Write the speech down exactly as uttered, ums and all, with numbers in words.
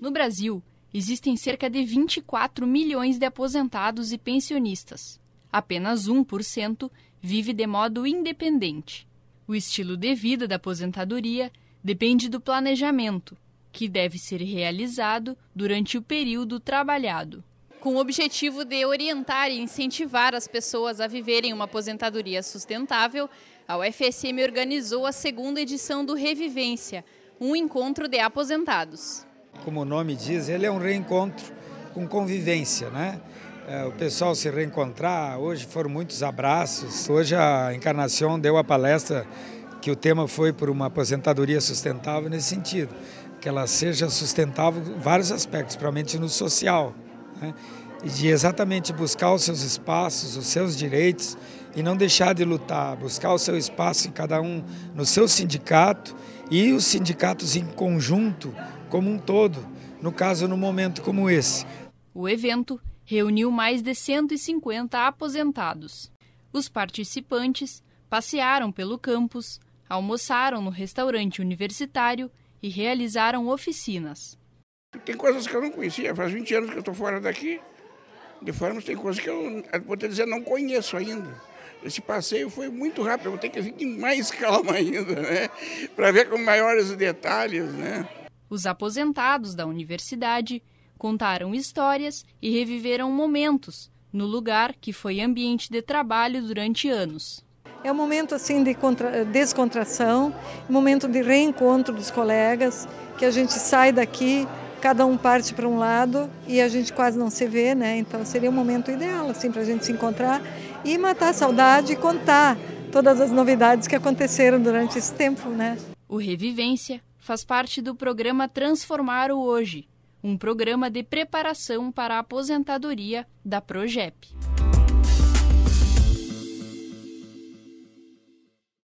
No Brasil, existem cerca de vinte e quatro milhões de aposentados e pensionistas. Apenas um por cento vive de modo independente. O estilo de vida da aposentadoria depende do planejamento, que deve ser realizado durante o período trabalhado. Com o objetivo de orientar e incentivar as pessoas a viverem uma aposentadoria sustentável, a U F S M organizou a segunda edição do Revivência, um encontro de aposentados. Como o nome diz, ele é um reencontro com convivência, né? É, o pessoal se reencontrar, hoje foram muitos abraços. Hoje a Encarnação deu a palestra que o tema foi por uma aposentadoria sustentável nesse sentido, que ela seja sustentável em vários aspectos, principalmente no social, né? E de exatamente buscar os seus espaços, os seus direitos e não deixar de lutar, buscar o seu espaço em cada um, no seu sindicato e os sindicatos em conjunto, como um todo, no caso, num momento como esse. O evento reuniu mais de cento e cinquenta aposentados. Os participantes passearam pelo campus, almoçaram no restaurante universitário e realizaram oficinas. Tem coisas que eu não conhecia, faz vinte anos que eu estou fora daqui, de forma tem coisas que eu, vou te dizer, não conheço ainda. Esse passeio foi muito rápido, eu vou ter que vir com mais calma ainda, né? Para ver com maiores detalhes, né? Os aposentados da universidade contaram histórias e reviveram momentos no lugar que foi ambiente de trabalho durante anos. É um momento assim de contra... descontração, um momento de reencontro dos colegas, que a gente sai daqui, cada um parte para um lado e a gente quase não se vê, né? Então seria um momento ideal assim, para a gente se encontrar e matar a saudade e contar todas as novidades que aconteceram durante esse tempo, né? O Revivência faz parte do programa Transformar o Hoje, um programa de preparação para a aposentadoria da Progep.